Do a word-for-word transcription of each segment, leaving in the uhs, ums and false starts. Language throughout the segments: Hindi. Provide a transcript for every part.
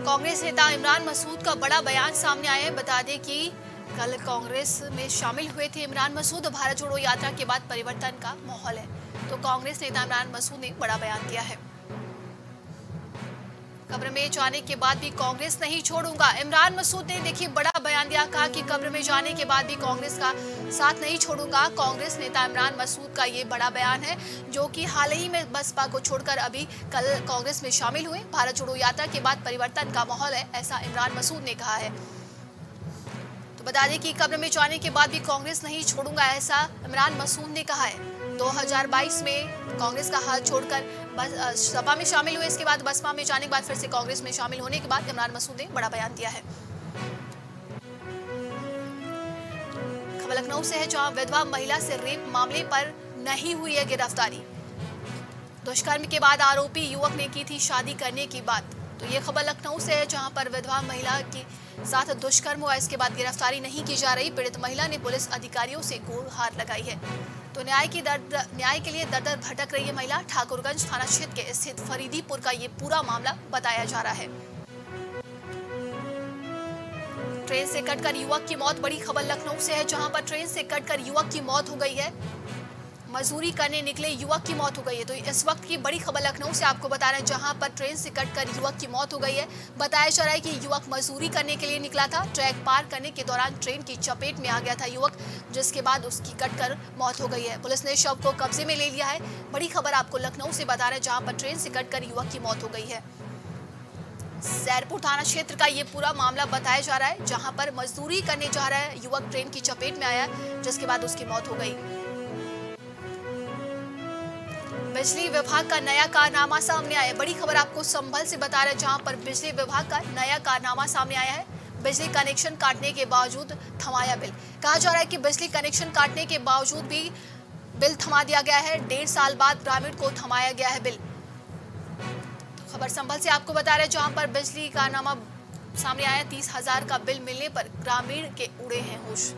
कांग्रेस नेता इमरान मसूद का बड़ा बयान सामने आया है। बता दें कि कल कांग्रेस में शामिल हुए थे इमरान मसूद। भारत जोड़ो यात्रा के बाद परिवर्तन का माहौल है, तो कांग्रेस नेता इमरान मसूद ने बड़ा बयान दिया है। कब्र में जाने के बाद भी कांग्रेस नहीं छोड़ूंगा, इमरान मसूद ने देखिए बड़ा बयान दिया। कहा कि कब्र में जाने के बाद भी कांग्रेस का साथ नहीं छोड़ूंगा। कांग्रेस नेता इमरान मसूद का ये बड़ा बयान है, जो कि हाल ही में बसपा को छोड़कर अभी कल कांग्रेस में शामिल हुए। भारत जोड़ो यात्रा के बाद परिवर्तन का माहौल है, ऐसा इमरान मसूद ने कहा है। तो बता दें कि कब्र में जाने के बाद भी कांग्रेस नहीं छोड़ूंगा, ऐसा इमरान मसूद ने कहा है। दो हज़ार बाईस में कांग्रेस का हाथ छोड़कर सपा में शामिल हुए, इसके बाद बसपा में जाने के बाद फिर से कांग्रेस में शामिल होने के बाद इमरान मसूद ने बड़ा बयान दिया है। खबर लखनऊ से है, जहां विधवा महिला से रेप मामले पर नहीं हुई है गिरफ्तारी। दुष्कर्म के बाद आरोपी युवक ने की थी शादी करने की बात। तो ये खबर लखनऊ से है, जहां पर विधवा महिला के साथ दुष्कर्म हुआ, इसके बाद गिरफ्तारी नहीं की जा रही। पीड़ित महिला ने पुलिस अधिकारियों से गुहार लगाई है। तो न्याय की दर न्याय के लिए दर दर भटक रही है महिला। ठाकुरगंज थाना क्षेत्र के स्थित फरीदीपुर का ये पूरा मामला बताया जा रहा है। ट्रेन से कटकर युवक की मौत, बड़ी खबर लखनऊ से है, जहां पर ट्रेन से कटकर युवक की मौत हो गई है। मजदूरी करने निकले युवक की मौत हो गई है। तो इस वक्त की बड़ी खबर लखनऊ से आपको बता रहे हैं, जहां पर ट्रेन से कटकर युवक की मौत हो गई है। बताया जा रहा है कि युवक मजदूरी करने के लिए निकला था। ट्रैक पार करने के दौरान ट्रेन की चपेट में आ गया था युवक, जिसके बाद उसकी कटकर मौत हो गई है। पुलिस ने शव को कब्जे में ले लिया है। बड़ी खबर आपको लखनऊ से बता रहे हैं, जहां पर ट्रेन से कटकर युवक की मौत हो गई है। सैदपुर थाना क्षेत्र का ये पूरा मामला बताया जा रहा है, जहां पर मजदूरी करने जा रहा है युवक, ट्रेन की चपेट में आया, जिसके बाद उसकी मौत हो गई। बिजली विभाग का नया कारनामा सामने आया है। बड़ी खबर आपको संभल से बता रहे हैं, जहां पर बिजली विभाग का नया कारनामा सामने आया है। बिजली कनेक्शन काटने के बावजूद थमाया बिल। कहा जा रहा है कि बिजली कनेक्शन काटने के बावजूद भी बिल थमा दिया गया है। डेढ़ साल बाद ग्रामीण को थमाया गया है बिल। तो खबर संभल से आपको बता रहे हैं, जहां पर बिजली कारनामा सामने आया। तीस हजार का बिल मिलने पर ग्रामीण के उड़े हैं होश।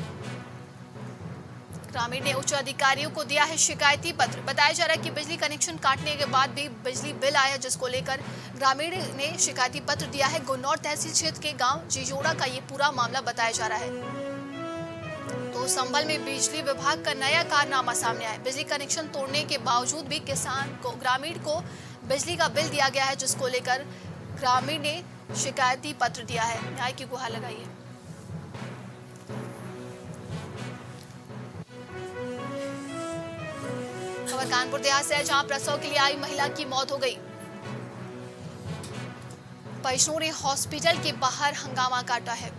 ग्रामीण ने उच्च अधिकारियों को दिया है शिकायती पत्र। बताया जा रहा है कि बिजली कनेक्शन काटने के बाद भी बिजली बिल आया, जिसको लेकर ग्रामीण ने शिकायती पत्र दिया है। गुन्नौर तहसील क्षेत्र के गांव जीजोड़ा का ये पूरा मामला बताया जा रहा है। तो संभल में बिजली विभाग का नया कारनामा सामने आया। बिजली कनेक्शन तोड़ने के बावजूद भी किसान को ग्रामीण को बिजली का बिल दिया गया है, जिसको लेकर ग्रामीण ने शिकायती पत्र दिया है। न्याय की गुहार लगाई है। खबर कानपुर देहात से है, जहां प्रसव के लिए आई महिला की मौत हो गई। परिजनों ने हॉस्पिटल के बाहर हंगामा काटा है।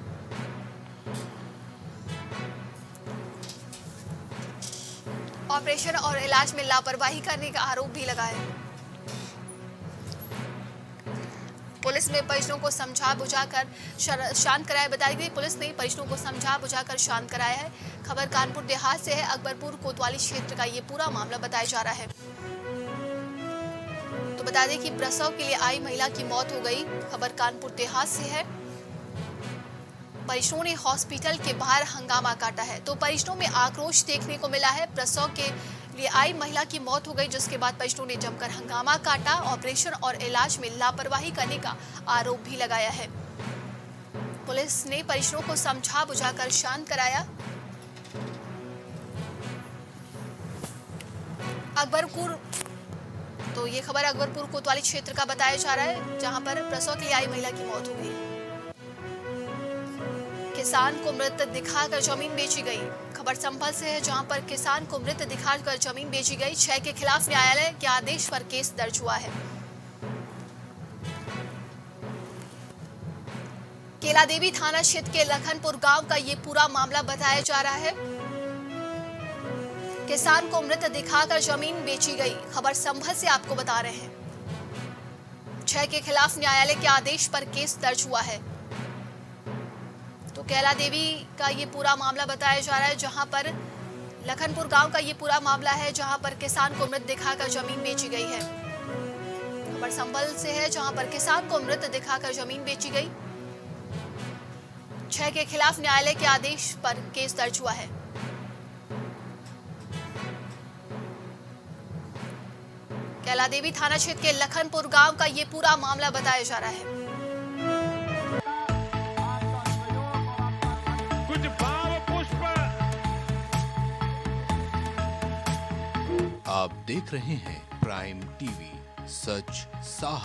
ऑपरेशन और इलाज में लापरवाही करने का आरोप भी लगा है। पुलिस ने परिजनों को समझा बुझाकर शांत कराया। बताया गया पुलिस ने परिजनों को समझा बुझाकर शांत कराया है। खबर कानपुर देहात से है, अकबरपुर कोतवाली क्षेत्र का ये पूरा मामला बताया जा रहा है। तो बता दें कि प्रसव के लिए आई महिला की मौत हो गई। खबर कानपुर देहात से है। परिजनों ने हॉस्पिटल के बाहर हंगामा काटा है। तो परिजनों में आक्रोश देखने को मिला है। प्रसव के लिए आई महिला की मौत हो गई, जिसके बाद परिजनों ने जमकर हंगामा काटा। ऑपरेशन और इलाज में लापरवाही करने का आरोप भी लगाया है। पुलिस ने परिजनों को समझा बुझाकर शांत कराया। अकबरपुर तो ये खबर अकबरपुर कोतवाली क्षेत्र का बताया जा रहा है, जहां पर प्रसव के लिए आई महिला की मौत हो गई। किसान को मृत दिखाकर जमीन बेची गई। खबर संभल से है, जहां पर किसान को मृत दिखाकर जमीन बेची गई। छह के खिलाफ न्यायालय के आदेश पर केस दर्ज हुआ है। केलादेवी थाना क्षेत्र के लखनपुर गांव का ये पूरा मामला बताया जा रहा है। किसान को मृत दिखाकर जमीन बेची गई। खबर संभल से आपको बता रहे हैं। छह के खिलाफ न्यायालय के आदेश पर केस दर्ज हुआ है। तो कैला देवी का ये पूरा मामला बताया जा रहा है, जहां पर लखनपुर गांव का ये पूरा मामला है, जहां पर किसान को मृत दिखाकर जमीन बेची गई है। खबर संभल से है, जहां पर किसान को मृत दिखाकर जमीन बेची गई। छह के खिलाफ न्यायालय के आदेश पर केस दर्ज हुआ है। कैलादेवी थाना क्षेत्र के लखनपुर गांव का ये पूरा मामला बताया जा रहा है। आप देख रहे हैं प्राइम टीवी, सच साहस।